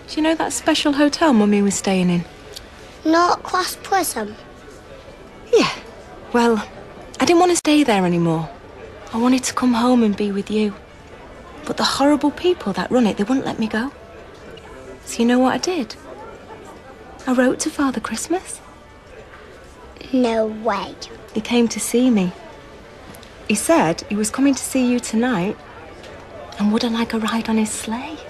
Do you know that special hotel Mummy was staying in? Not Class Prism? Yeah. Well, I didn't want to stay there anymore. I wanted to come home and be with you. But the horrible people that run it, they wouldn't let me go. So you know what I did? I wrote to Father Christmas. No way. He came to see me. He said he was coming to see you tonight and would I like a ride on his sleigh?